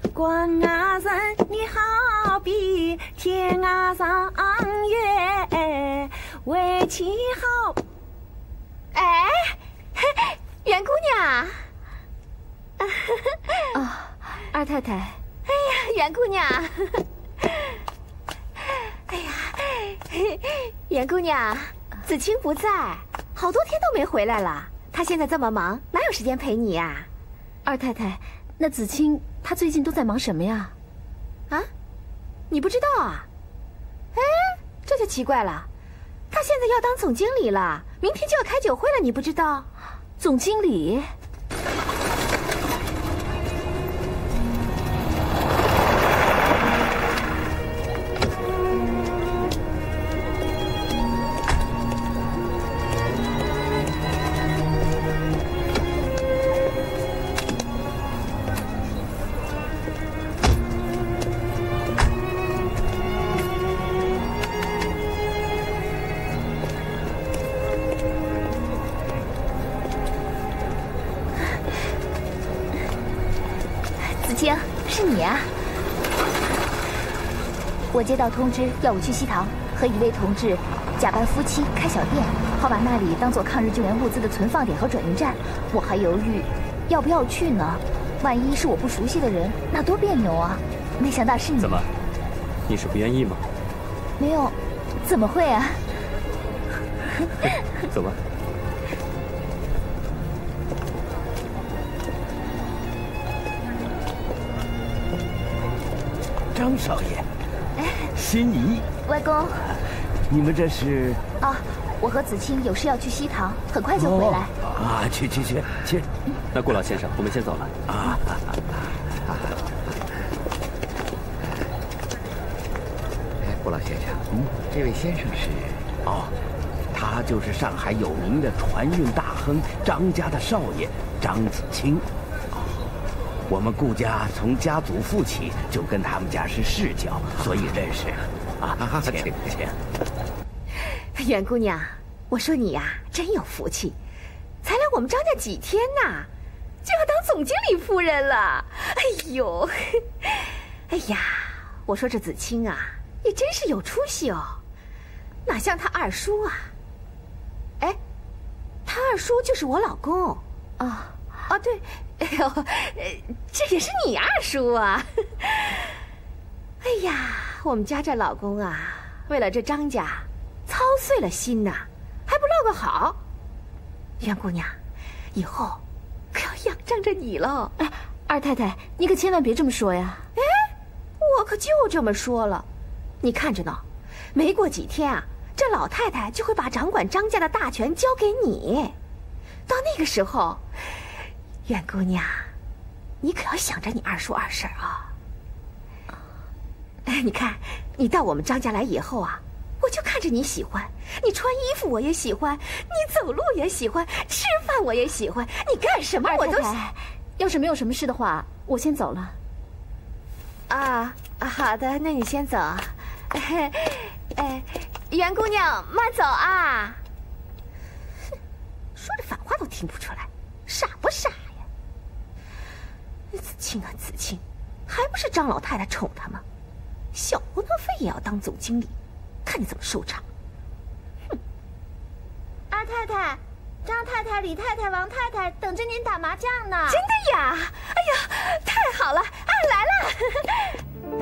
关外人，你好比天涯上月，为妻好。 哎，袁姑娘。 啊，二太太。 哎呀，袁姑娘。哎呀，袁姑娘，子清不在，好多天都没回来了。他现在这么忙，哪有时间陪你呀？ 二太太，那子清他最近都在忙什么呀？ 啊，你不知道啊？哎，这就奇怪了。他现在要当总经理了，明天就要开酒会了，你不知道？ 总经理？ 是你啊！我接到通知，要我去西塘和一位同志假扮夫妻开小店，好把那里当做抗日救援物资的存放点和转运站。我还犹豫要不要去呢，万一是我不熟悉的人，那多别扭啊！没想到是你。 怎么？你是不愿意吗？ 没有，怎么会啊？ 走吧。 张少爷，心仪， 外公， 你们这是？ 啊，我和子清有事要去西塘，很快就回来。 啊，去。 那顾老先生，我们先走了。 啊。 顾老先生，这位先生是？ 哦，他就是上海有名的船运大亨张家的少爷张子清。我们顾家从家祖父起就跟他们家是世交，所以认识。啊，请。 袁姑娘，我说你呀，真有福气，才来我们张家几天呐，就要当总经理夫人了。哎呦，哎呀，我说这子清啊，也真是有出息哦，哪像他二叔啊。哎，他二叔就是我老公。 啊。 哦，对，哎呦，这也是你二叔啊！哎呀，我们家这老公啊，为了这张家，操碎了心呐，还不落个好。袁姑娘，以后可要仰仗着你喽！ 哎，二太太，你可千万别这么说呀！ 哎，我可就这么说了，你看着呢，没过几天啊，这老太太就会把掌管张家的大权交给你。到那个时候，袁姑娘，你可要想着你二叔二婶啊！哎，你看，你到我们张家来以后啊，我就看着你喜欢，你穿衣服我也喜欢，你走路也喜欢，吃饭我也喜欢，你干什么我都喜。 要是没有什么事的话，我先走了。 啊，好的，那你先走。哎，袁姑娘慢走啊！说着反话都听不出来，傻不傻呀？子清啊，子清，还不是张老太太宠他吗？小活动费也要当总经理，看你怎么收场！哼！ 二太太、张太太、李太太、王太太等着您打麻将呢。 真的呀？哎呀，太好了！啊，来了！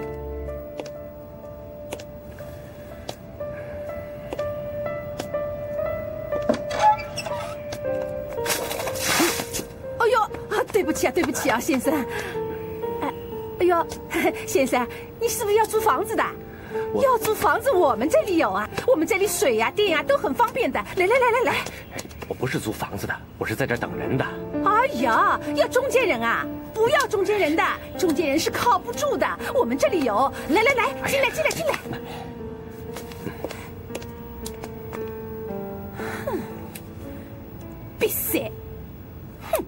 哎呦，对不起啊，先生。哎呦，先生，你是不是要租房子的？要租房子，我们这里有啊，我们这里水呀、电呀都很方便的。来。 我不是租房子的，我是在这儿等人的。 哎呀，要中间人啊？不要中间人的，中间人是靠不住的。我们这里有，来，进来。哼，闭塞。哼。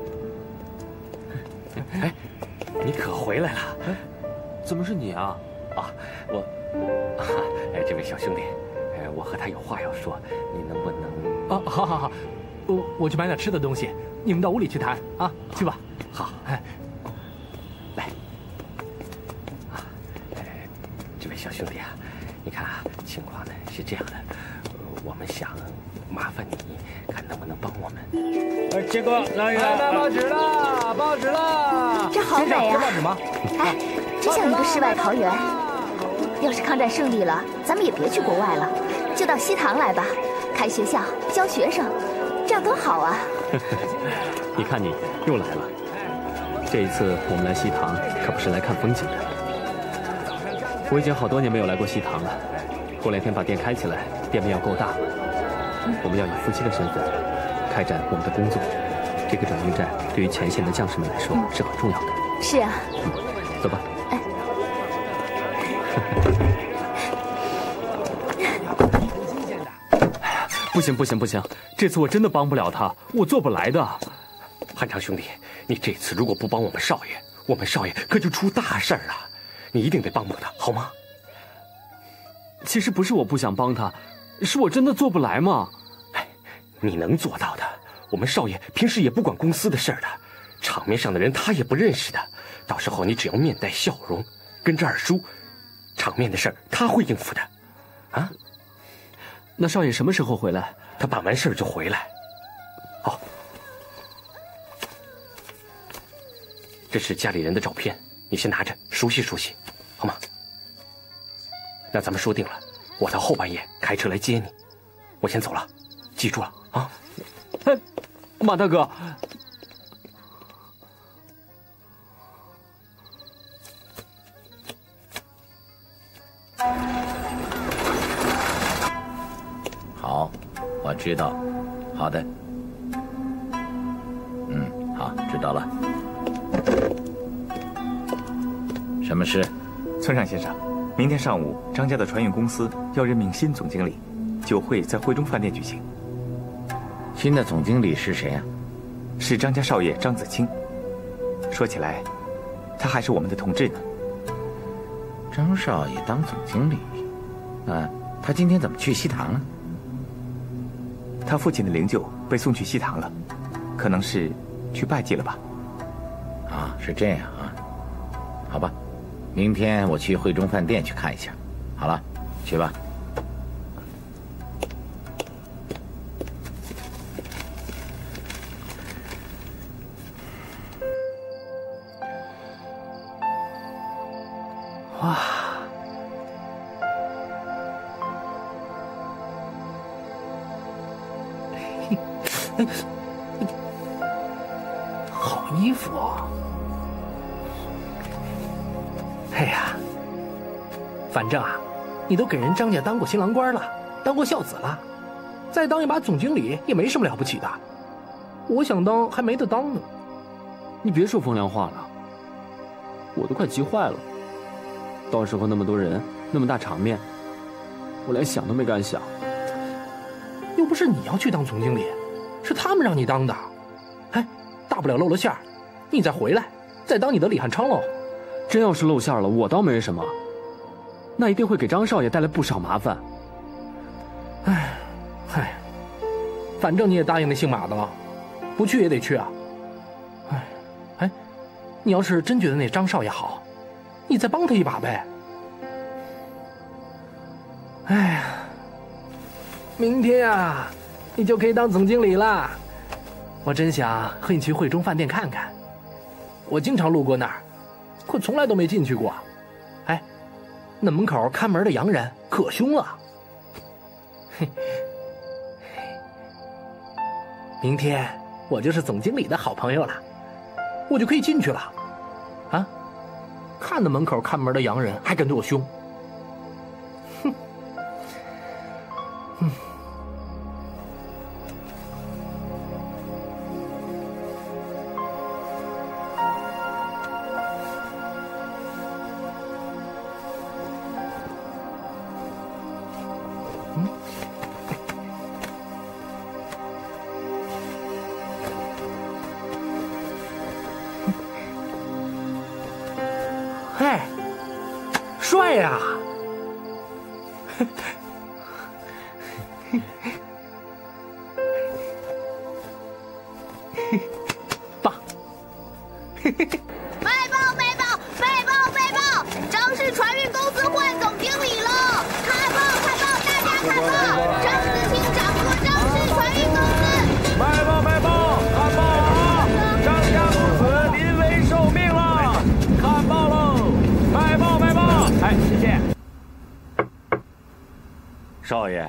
哎，你可回来了！ 怎么是你啊？ 啊，这位小兄弟，我和他有话要说，你能不能？ 好，我去买点吃的东西，你们到屋里去谈啊，去吧。 好，来，这位小兄弟啊，你看啊，情况呢是这样的，我们想麻烦你，看能不能帮我们。 这个来报纸了，报纸了， 这好美啊！ 有报纸吗？ 哎，真像一个世外桃源。要是抗战胜利了，咱们也别去国外了，就到西塘来吧，开学校，教学生，这样多好啊！ 你看你又来了。这一次我们来西塘可不是来看风景的。我已经好多年没有来过西塘了。过2天把店开起来，店面要够大。我们要以夫妻的身份开展我们的工作。这个转运站对于前线的将士们来说是很重要的。 是啊。 走吧。不行，这次我真的帮不了他，我做不来的。汉昌兄弟，你这次如果不帮我们少爷，我们少爷可就出大事儿了。你一定得帮他，好吗？其实不是我不想帮他，是我真的做不来嘛。哎，你能做到的，我们少爷平时也不管公司的事儿的，场面上的人他也不认识的。到时候你只要面带笑容，跟着二叔，场面的事儿他会应付的。啊？那少爷什么时候回来？他办完事儿就回来。好，这是家里人的照片，你先拿着熟悉熟悉，好吗？那咱们说定了，我到后半夜开车来接你。我先走了，记住了啊！哎，马大哥。 好，我知道。好的。好，知道了。什么事？ 村上先生，明天上午张家的船运公司要任命新总经理，酒会在会中饭店举行。 新的总经理是谁呀？ 是张家少爷张子清。说起来，他还是我们的同志呢。 张少爷当总经理？他今天怎么去西塘了？ 他父亲的灵柩被送去西塘了，可能是去拜祭了吧。 是这样啊。好吧，明天我去汇中饭店去看一下。好了，去吧。 哇，好衣服哦！哎呀，反正啊，你都给人张家当过新郎官了，当过孝子了，再当一把总经理也没什么了不起的。我想当还没得当呢。 你别说风凉话了，我都快急坏了。到时候那么多人，那么大场面，我连想都没敢想。 又不是你要去当总经理，是他们让你当的。哎，大不了露了馅儿，你再回来，再当你的李汉昌喽。 真要是露馅了，我倒没什么，那一定会给张少爷带来不少麻烦。 嗨，反正你也答应那姓马的了，不去也得去啊。哎，你要是真觉得那张少爷好，你再帮他一把呗。哎呀，明天呀，你就可以当总经理了。我真想和你去汇中饭店看看，我经常路过那儿，可从来都没进去过。哎，那门口看门的洋人可凶了。嘿，明天我就是总经理的好朋友了，我就可以进去了。啊，看那门口看门的洋人还敢对我凶，哼，帅呀！ 棒！ 卖报！张氏船运公司换总经理了！看报，大家看报！张子清掌舵张氏船运公司。 卖报，看报啊！张家公子临危受命了，看报喽！卖报！哎，谢谢。少爷，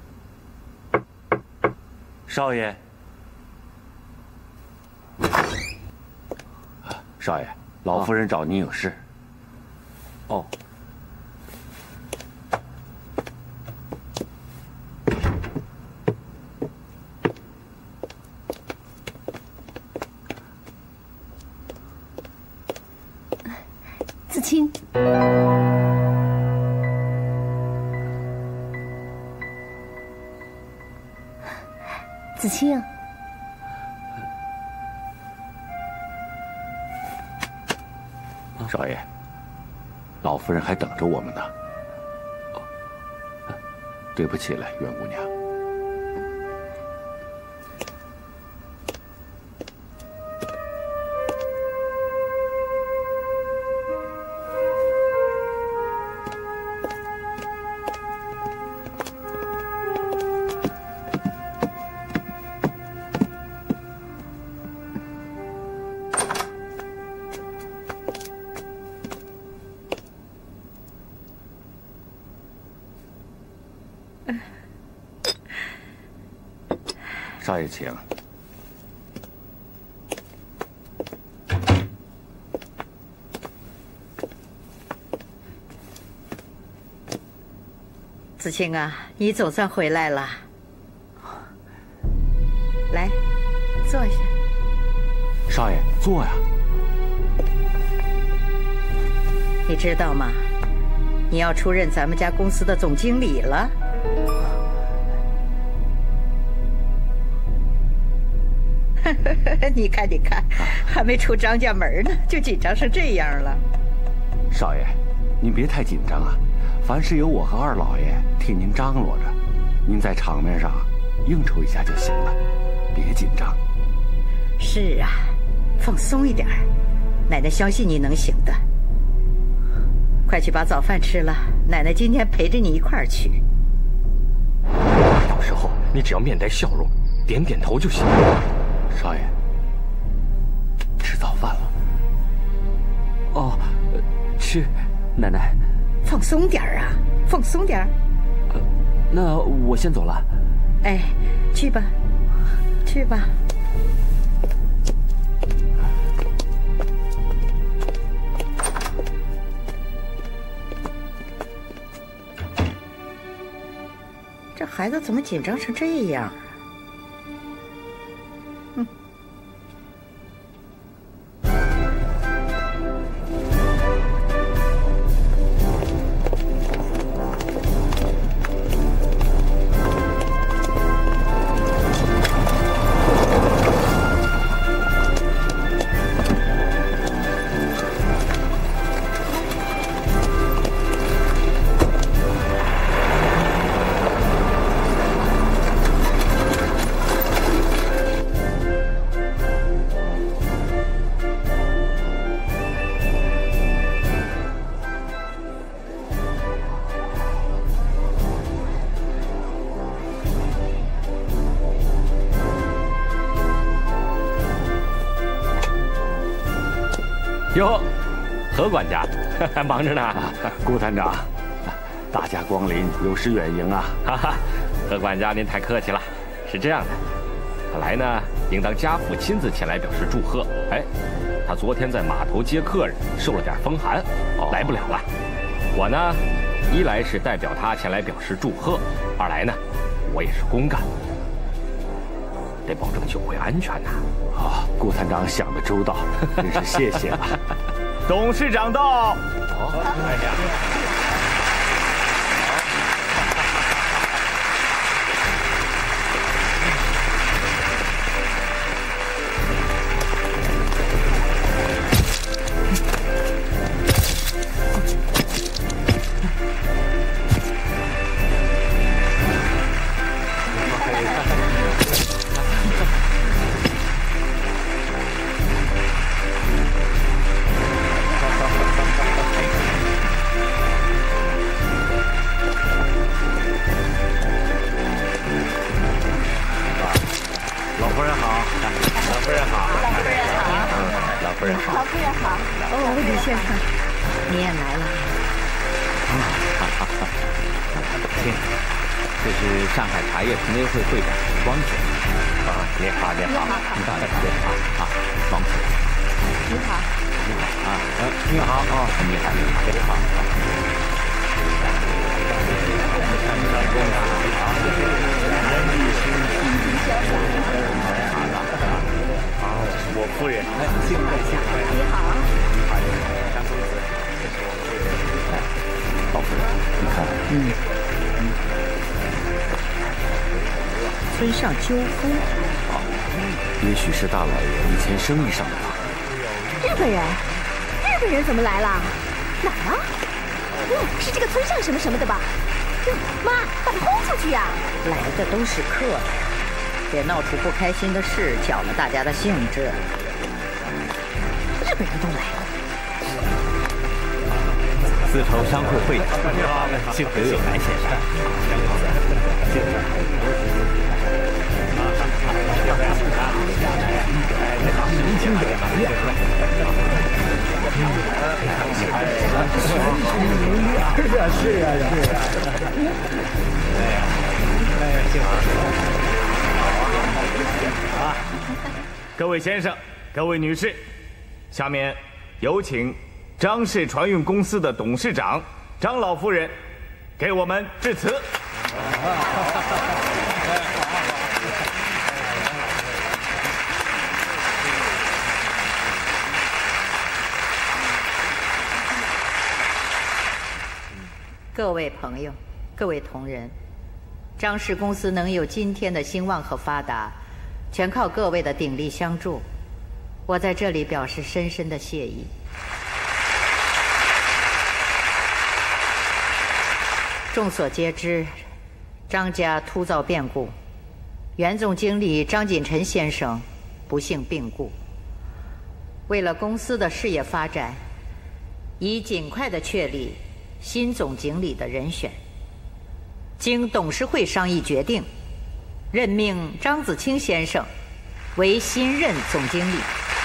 少爷，老夫人找您有事。 哦。 子清，子清， 少爷，老夫人还等着我们呢。对不起了，袁姑娘。少爷请。 子清啊，你总算回来了。来，坐下。 少爷，坐呀。 你知道吗？你要出任咱们家公司的总经理了。你看，还没出张家门呢，就紧张成这样了。 少爷，您别太紧张啊，凡事有我和二老爷替您张罗着，您在场面上应酬一下就行了，别紧张。 是啊，放松一点儿，奶奶相信你能行的。快去把早饭吃了，奶奶今天陪着你一块儿去。 到时候你只要面带笑容，点点头就行。 少爷，吃早饭了。 哦，吃，奶奶。 放松点儿啊，放松点儿。 那我先走了。 哎，去吧，去吧。这孩子怎么紧张成这样？ 哟，何管家，忙着呢。 顾探长，大驾光临，有失远迎啊！ 哈哈，何管家您太客气了。是这样的，本来呢，应当家父亲自前来表示祝贺。哎，他昨天在码头接客人，受了点风寒，来不了了。我呢，一来是代表他前来表示祝贺，二来呢，我也是公干，得保证酒会安全呐。 顾探长想得周到，真是谢谢了。 董事长到。 哎呀。 好。 哦，李先生，你也来了。 亲，这是上海茶叶同业会会长汪总。 你好，你好， 你好，汪总。 你好。 你好啊，你好哦，你好，你好。 这是我夫人。 幸会。 你好。 张公子，这是我夫人。 老夫人，你看， 村上纠纷。 也许是大老爷以前生意上的吧。 日本人怎么来了？哪儿啊？是这个村上什么什么的吧？妈，把他轰出去呀！ 来的都是客人，别闹出不开心的事，搅了大家的兴致。 日本人都来了。 丝绸商会会长，幸刘有来先生。幸年轻人是啊。 各位先生，各位女士，下面有请张氏船运公司的董事长张老夫人给我们致辞。 各位朋友，各位同仁，张氏公司能有今天的兴旺和发达，全靠各位的鼎力相助。我在这里表示深深的谢意。众所皆知，张家突遭变故，原总经理张锦臣先生不幸病故。为了公司的事业发展，以尽快的确立新总经理的人选，经董事会商议决定，任命张子清先生为新任总经理。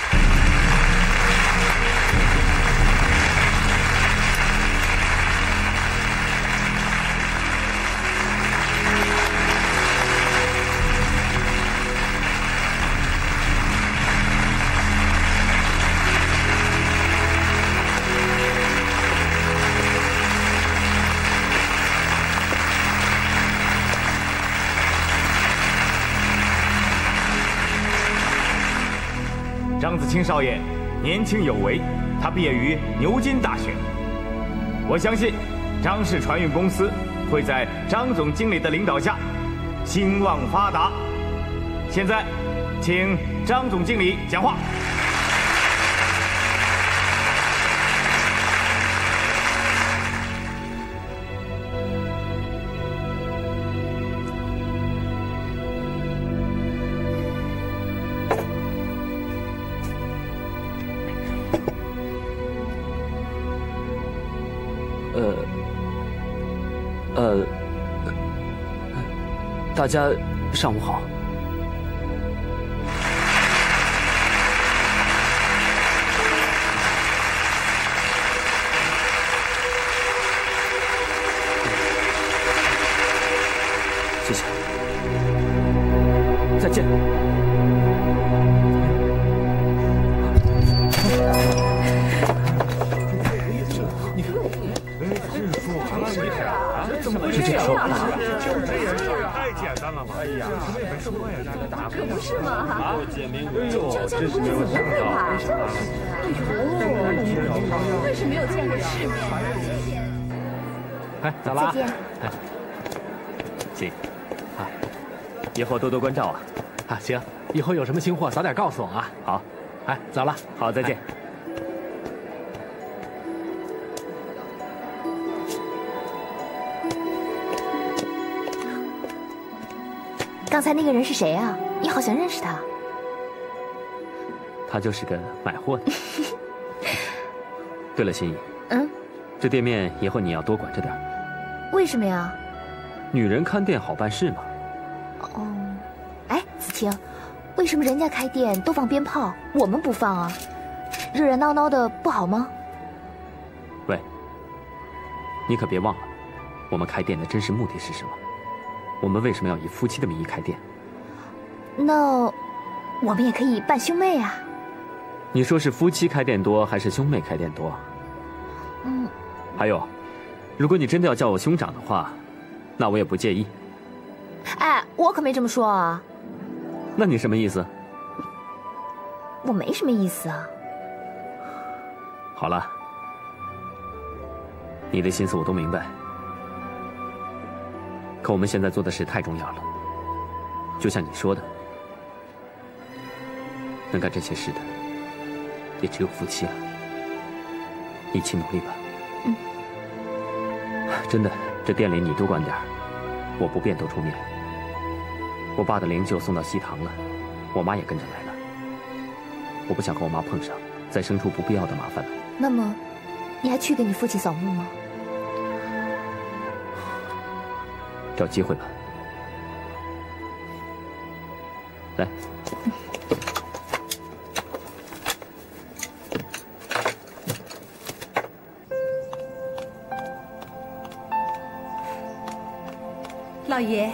张子清少爷年轻有为，他毕业于牛津大学。我相信张氏船运公司会在张总经理的领导下兴旺发达。现在，请张总经理讲话。 大家上午好。谢谢。再见。 怎么会这样啊？ 太简单了吧！哎呀， 可不是嘛！哈， 哎呦，真是没有想到。 真是没有见过世面。 哎，走了啊！ 再见。 哎，行，啊，以后多多关照啊！ 啊，行，以后有什么新货早点告诉我啊！ 好， 哎，走了， 好，再见。 刚才那个人是谁啊？你好像认识他。 他就是个买货的。对了，心怡，这店面以后你要多管着点。 为什么呀？ 女人看店好办事嘛。 哦，哎，子清，为什么人家开店都放鞭炮，我们不放啊？ 热热闹闹的不好吗？ 喂，你可别忘了，我们开店的真实目的是什么？我们为什么要以夫妻的名义开店？ 那我们也可以扮兄妹啊。 你说是夫妻开店多，还是兄妹开店多？还有，如果你真的要叫我兄长的话，那我也不介意。 哎，我可没这么说啊。 那你什么意思？ 我没什么意思啊。 好了，你的心思我都明白。可我们现在做的事太重要了，就像你说的，能干这些事的，也只有夫妻了。一起努力吧。真的，这店里你多管点，我不便多出面。我爸的灵柩送到西堂了，我妈也跟着来了。我不想和我妈碰上，再生出不必要的麻烦来。 那么，你还去给你父亲扫墓吗？ 找机会吧。来。 老爷，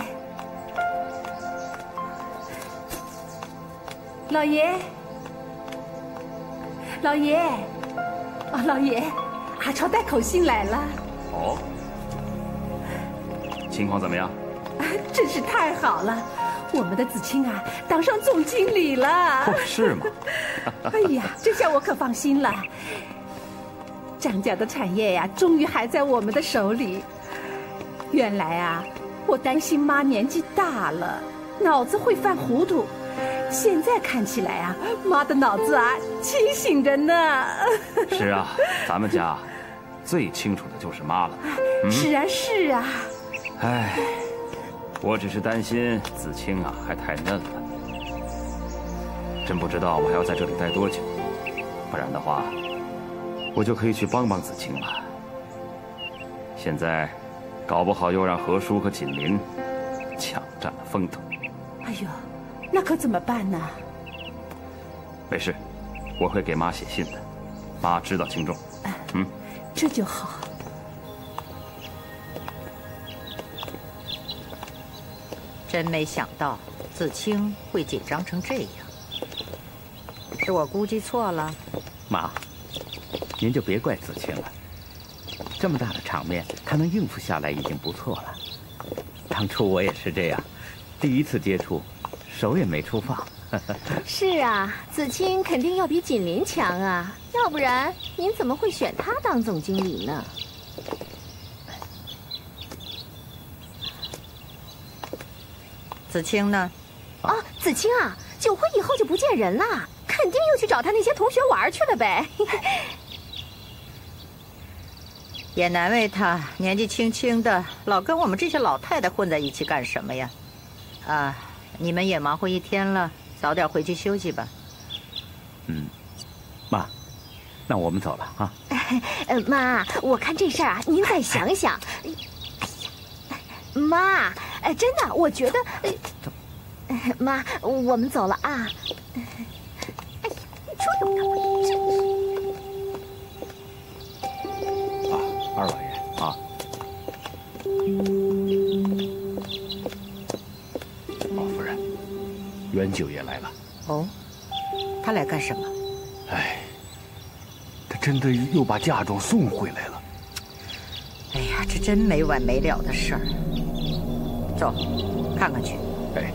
老爷，老爷，啊，老爷，阿超带口信来了。 哦，情况怎么样？ 真是太好了，我们的子清啊，当上总经理了。 哦，是吗？ 哎呀，这下我可放心了。张家的产业呀，终于还在我们的手里。原来啊，我担心妈年纪大了，脑子会犯糊涂。现在看起来啊，妈的脑子啊清醒着呢。 是啊，咱们家最清楚的就是妈了。 是啊，是啊。 唉，我只是担心子清啊还太嫩了，真不知道我还要在这里待多久，不然的话，我就可以去帮帮子清了。现在，搞不好又让何叔和锦麟抢占了风头。 哎呦，那可怎么办呢？ 没事，我会给妈写信的，妈知道轻重。 这就好。 真没想到子清会紧张成这样，是我估计错了。 妈，您就别怪子清了，这么大的场面，他能应付下来已经不错了。当初我也是这样，第一次接触，手也没处放。 是啊，子清肯定要比锦麟强啊，要不然您怎么会选他当总经理呢？ 子清呢？ 啊，子清啊，酒会以后就不见人了，肯定又去找他那些同学玩去了呗。 也难为他年纪轻轻的，老跟我们这些老太太混在一起干什么呀？啊，你们也忙活一天了，早点回去休息吧。 妈，那我们走了啊。 妈，我看这事儿啊，您再想想。哎呀，妈，真的，我觉得，妈，我们走了啊。哎呀，你说有干嘛？ 啊，二老爷啊。王夫人，袁九爷来了。 哦，他来干什么？ 哎，他真的又把嫁妆送回来了。 哎呀，这真没完没了的事儿。走，看看去。 哎，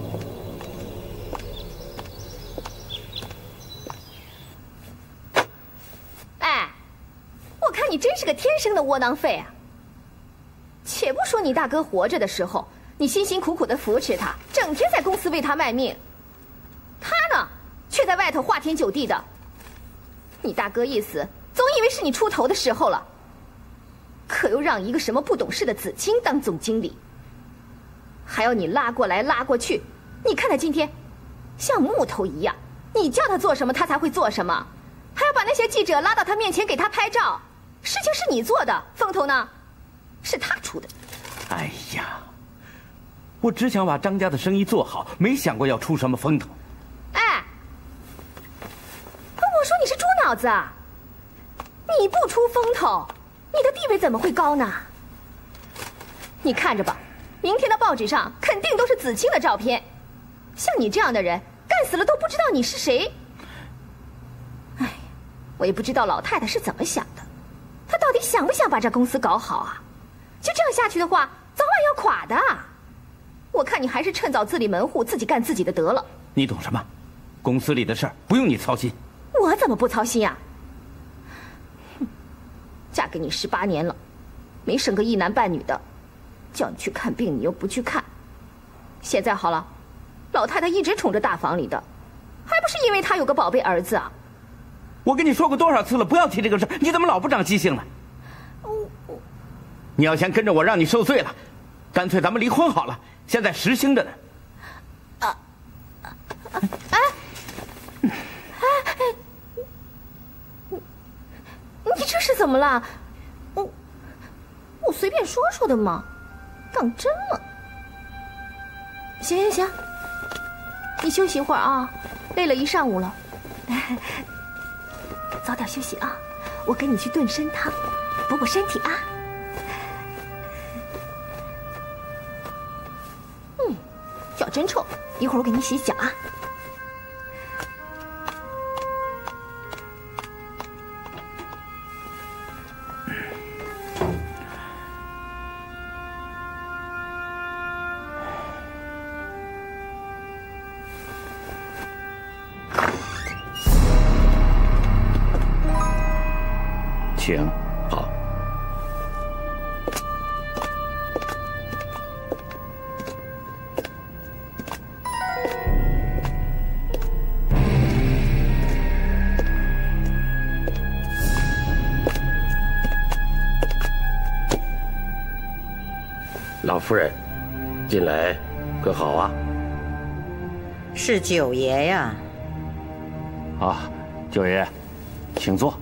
哎，我看你真是个天生的窝囊废啊！且不说你大哥活着的时候，你辛辛苦苦的扶持他，整天在公司为他卖命，他呢，却在外头花天酒地的。你大哥一死，总以为是你出头的时候了，可又让一个什么不懂事的子清当总经理，还要你拉过来拉过去。你看他今天像木头一样，你叫他做什么他才会做什么，还要把那些记者拉到他面前给他拍照。事情是你做的，风头呢是他出的。 哎呀，我只想把张家的生意做好，没想过要出什么风头。 哎，我说你是猪脑脑子啊？你不出风头，你的地位怎么会高呢？你看着吧，明天的报纸上肯定都是子清的照片。像你这样的人，干死了都不知道你是谁。哎，我也不知道老太太是怎么想的，她到底想不想把这公司搞好啊？就这样下去的话，早晚要垮的。我看你还是趁早自立门户，自己干自己的得了。 你懂什么？公司里的事儿不用你操心。 我怎么不操心啊？哼，嫁给你18年了，没生个一男半女的，叫你去看病你又不去看。现在好了，老太太一直宠着大房里的，还不是因为她有个宝贝儿子啊？ 我跟你说过多少次了，不要提这个事儿，你怎么老不长记性呢？你要想跟着我让你受罪了，干脆咱们离婚好了，现在实行着呢。 你这是怎么了？我随便说说的嘛，当真了？行，你休息一会儿啊，累了一上午了，早点休息啊。我跟你去炖参汤，补补身体啊。脚真臭，一会儿我给你洗脚啊。 请。 好。老夫人，进来可好啊？ 是九爷呀。 啊，九爷，请坐。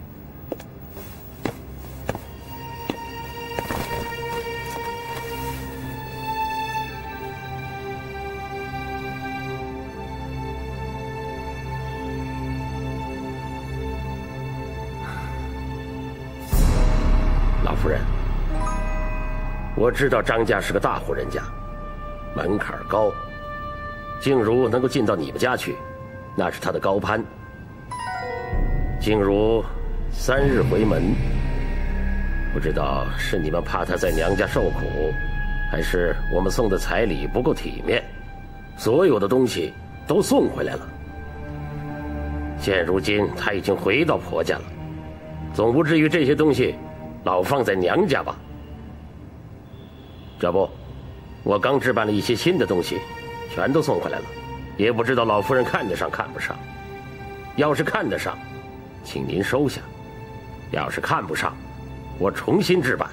老夫人，我知道张家是个大户人家，门槛高，静茹能够进到你们家去，那是她的高攀。静茹3日回门，不知道是你们怕她在娘家受苦，还是我们送的彩礼不够体面，所有的东西都送回来了。现如今她已经回到婆家了，总不至于这些东西老放在娘家吧？这不，我刚置办了一些新的东西，全都送回来了，也不知道老夫人看得上看不上。要是看得上，请您收下；要是看不上，我重新置办。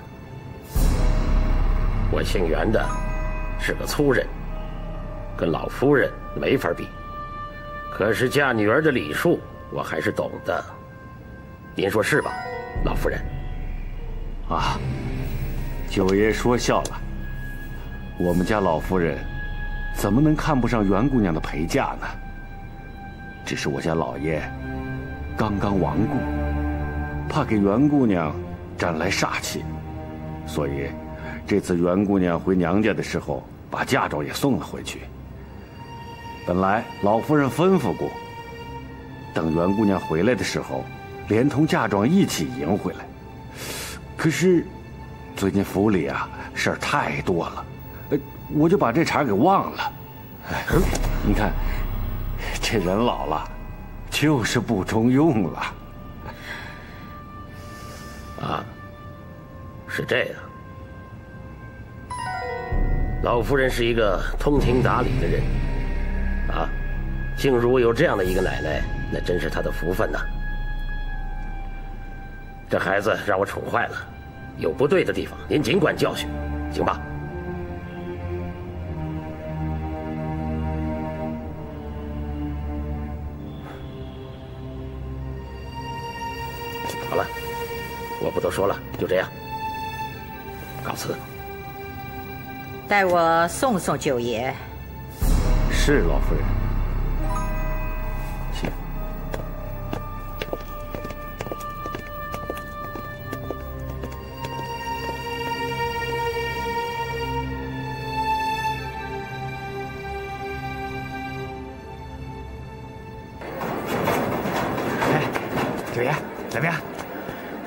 我姓袁的，是个粗人，跟老夫人没法比。可是嫁女儿的礼数，我还是懂的。您说是吧，老夫人？ 啊，九爷说笑了。我们家老夫人怎么能看不上袁姑娘的陪嫁呢？只是我家老爷刚刚亡故，怕给袁姑娘沾来煞气，所以这次袁姑娘回娘家的时候，把嫁妆也送了回去。本来老夫人吩咐过，等袁姑娘回来的时候，连同嫁妆一起迎回来。可是最近府里啊事儿太多了，我就把这茬给忘了。哎，你看这人老了，就是不中用了。 啊，是这样。老夫人是一个通情达理的人，啊，静茹有这样的一个奶奶，那真是她的福分呐。这孩子让我宠坏了，有不对的地方，您尽管教训，行吧？好了，我不多说了，就这样，告辞。 代我送送九爷。 是老夫人。行。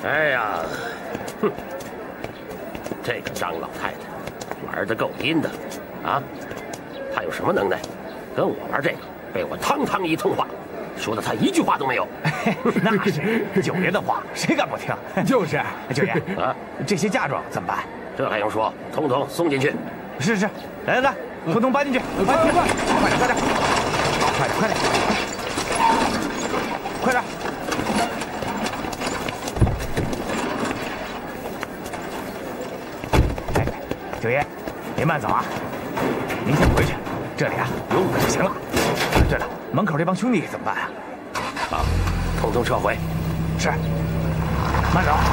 哎呀，哼，这个张老太太玩得够阴的，啊，她有什么能耐？跟我玩这个，被我堂堂一通话，说的她一句话都没有。 那是九爷的话，谁敢不听？就是，九爷啊，这些嫁妆怎么办？ 这还用说，统统送进去。 是，来，统统搬进去，快点，快点！哎，九爷，别慢走啊，您先回去，这里啊有我就行了。对了，门口这帮兄弟怎么办啊？ 啊，统统撤回。 是，慢走。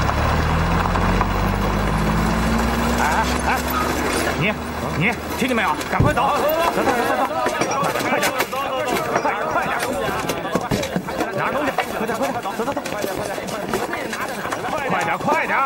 哎，你听见没有？赶快走！走，快点！拿东西，快点！走！快点！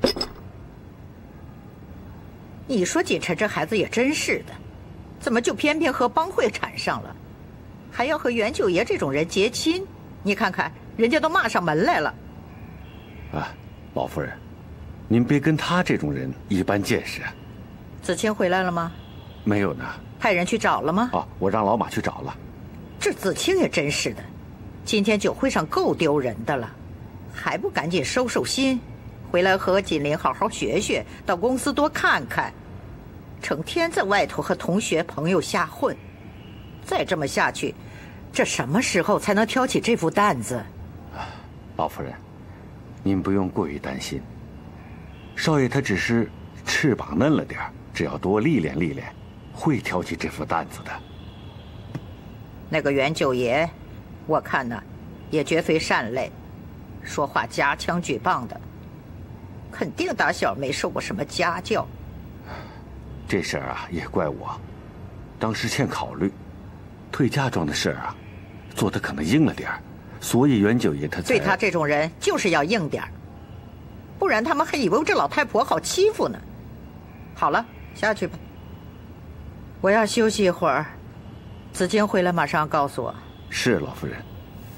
你说锦晨这孩子也真是的，怎么就偏偏和帮会缠上了，还要和袁九爷这种人结亲？你看看，人家都骂上门来了。 啊，老夫人，您别跟他这种人一般见识啊。 子清回来了吗？ 没有呢。 派人去找了吗？ 啊，我让老马去找了。 这子清也真是的，今天酒会上够丢人的了，还不赶紧收心，回来和锦麟好好学学，到公司多看看，成天在外头和同学朋友瞎混，再这么下去，这什么时候才能挑起这副担子？ 老夫人，您不用过于担心，少爷他只是翅膀嫩了点儿，只要多历练历练，会挑起这副担子的。 那个袁九爷，我看呢，也绝非善类，说话夹枪举棒的，肯定打小没受过什么家教。 这事儿啊，也怪我，当时欠考虑，退嫁妆的事儿啊，做得可能硬了点儿，所以袁九爷他才对他这种人就是要硬点儿，不然他们还以为这老太婆好欺负呢。好了，下去吧，我要休息一会儿。子清回来马上告诉我。 是，老夫人。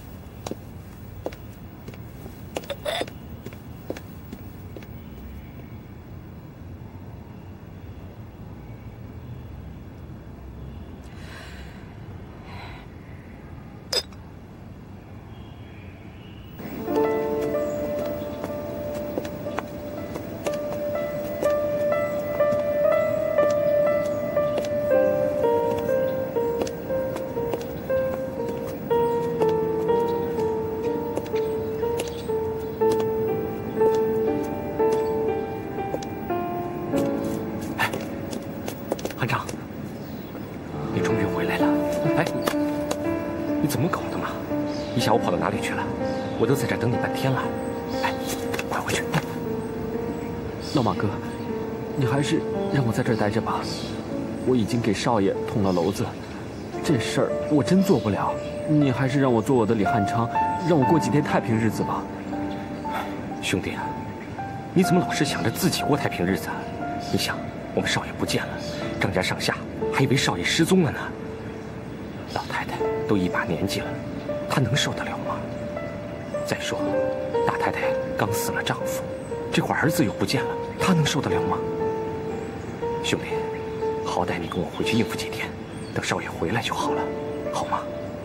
下午跑到哪里去了？我都在这等你半天了。哎，快回去！ 老马哥，你还是让我在这儿待着吧。我已经给少爷捅了娄子，这事儿我真做不了。你还是让我做我的李汉昌，让我过几天太平日子吧。 兄弟啊，你怎么老是想着自己过太平日子？你想，我们少爷不见了，张家上下还以为少爷失踪了呢。老太太都一把年纪了，她能受得了吗？再说，大太太刚死了丈夫，这会儿儿子又不见了，她能受得了吗？兄弟，好歹你跟我回去应付几天，等少爷回来就好了，好吗？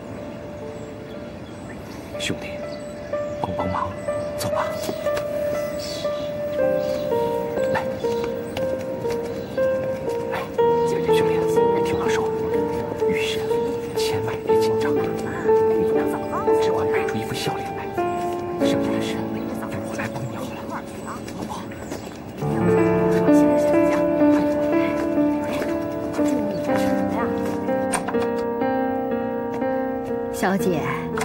兄弟，帮帮忙，走吧。来，哎，兄弟，听我说，遇事千万别紧张，你只管摆出一副笑脸来，剩下的事由我来帮你好了，好不好？ 小姐，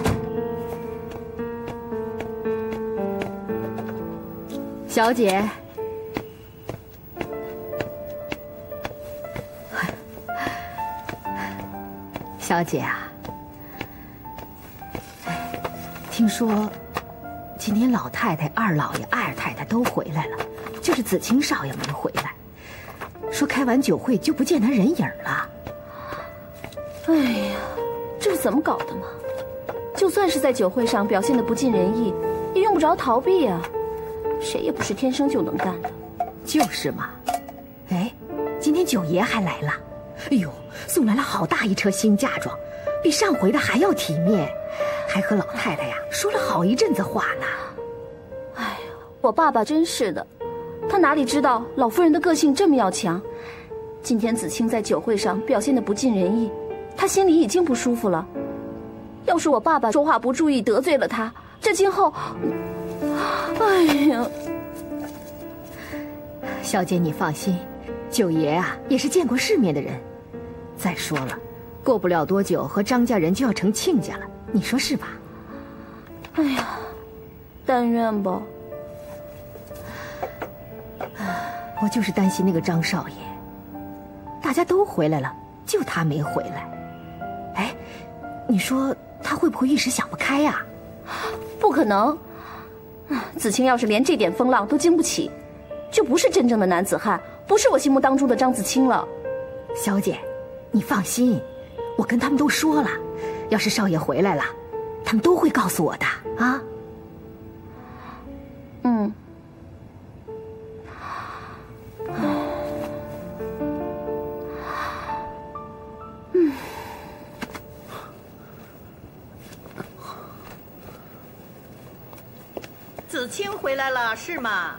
小姐，小姐啊，听说今天老太太、二老爷、二太太都回来了，就是子清少爷没回来，说开完酒会就不见他人影了。 哎呀，这是怎么搞的嘛？就算是在酒会上表现得不尽人意，也用不着逃避啊。 谁也不是天生就能干的。 就是嘛。哎，今天九爷还来了，哎呦，送来了好大一车新嫁妆，比上回的还要体面，还和老太太呀说了好一阵子话呢。 哎呀，我爸爸真是的，他哪里知道老夫人的个性这么要强。今天子清在酒会上表现得不尽人意，他心里已经不舒服了。要是我爸爸说话不注意得罪了他，这今后，哎呀， 小姐你放心，九爷啊也是见过世面的人。再说了，过不了多久和张家人就要成亲家了，你说是吧？ 哎呀，但愿吧。 我就是担心那个张少爷，大家都回来了，就他没回来。哎，你说他会不会一时想不开呀？ 不可能。子清要是连这点风浪都经不起，就不是真正的男子汉，不是我心目当中的张子清了。 小姐，你放心，我跟他们都说了，要是少爷回来了，他们都会告诉我的啊。 嗯。 子清回来了是吗？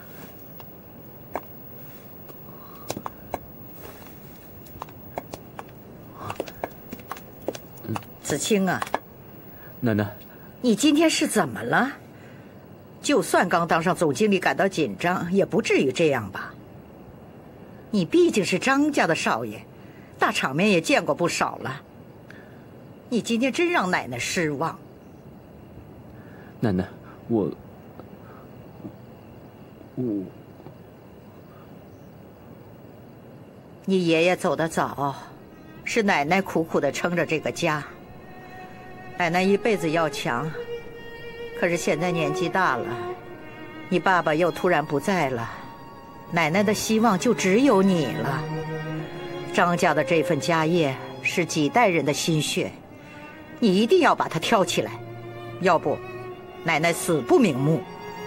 子清啊， 奶奶， 你今天是怎么了？就算刚当上总经理感到紧张，也不至于这样吧？你毕竟是张家的少爷，大场面也见过不少了。你今天真让奶奶失望。 奶奶，我你爷爷走得早，是奶奶苦苦地撑着这个家。奶奶一辈子要强，可是现在年纪大了，你爸爸又突然不在了，奶奶的希望就只有你了。张家的这份家业是几代人的心血，你一定要把它挑起来，要不奶奶死不瞑目。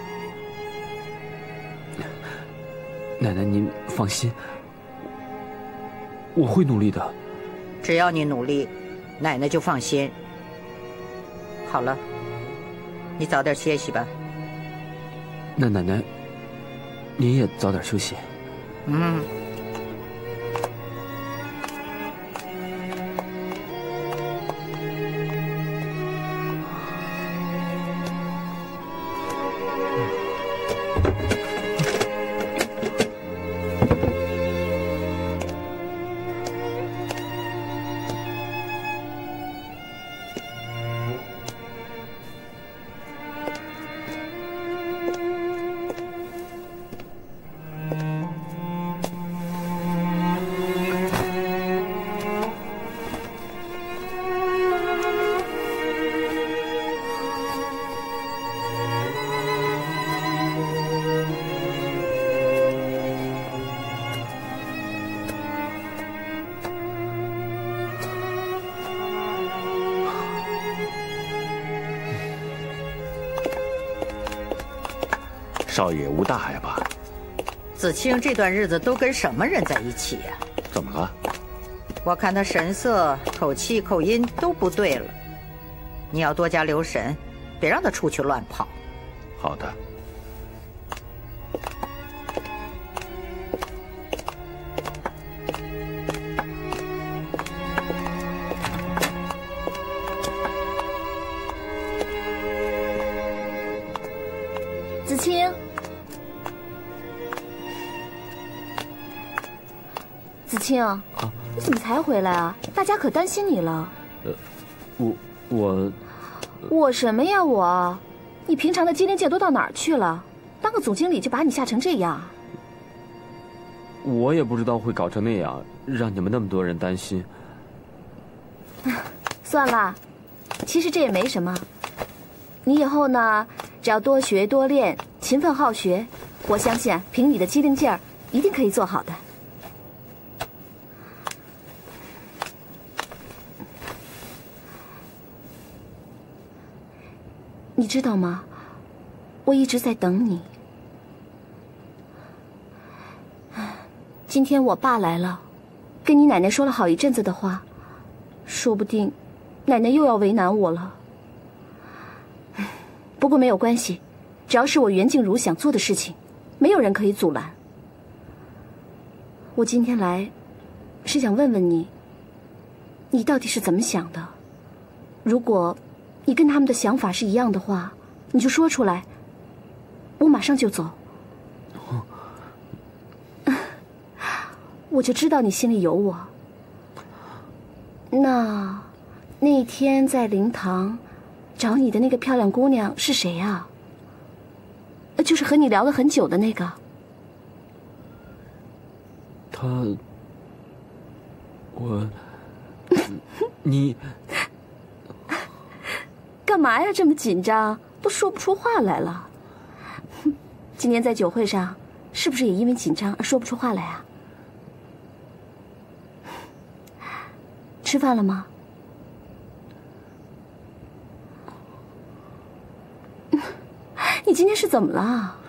奶奶您放心，我会努力的。 只要你努力，奶奶就放心。好了，你早点歇息吧。 那奶奶，您也早点休息。 嗯。 少爷无大碍吧？ 子清这段日子都跟什么人在一起呀？ 怎么了？ 我看他神色、口气、口音都不对了，你要多加留神，别让他出去乱跑。 好的。 子清，子清，你怎么才回来啊？大家可担心你了。我什么呀我？你平常的机灵劲都到哪儿去了？当个总经理就把你吓成这样。 我也不知道会搞成那样，让你们那么多人担心。 算了，其实这也没什么。你以后呢，只要多学多练，勤奋好学，我相信凭你的机灵劲儿，一定可以做好的。你知道吗？我一直在等你。 今天我爸来了，跟你奶奶说了好一阵子的话，说不定奶奶又要为难我了。不过没有关系，只要是我袁静茹想做的事情，没有人可以阻拦。我今天来是想问问你，你到底是怎么想的？如果你跟他们的想法是一样的话，你就说出来，我马上就走。我就知道你心里有我。那天在灵堂找你的那个漂亮姑娘是谁啊？就是和你聊了很久的那个。 你干嘛呀？这么紧张，都说不出话来了。今天在酒会上，是不是也因为紧张而说不出话来啊？吃饭了吗？你今天是怎么了？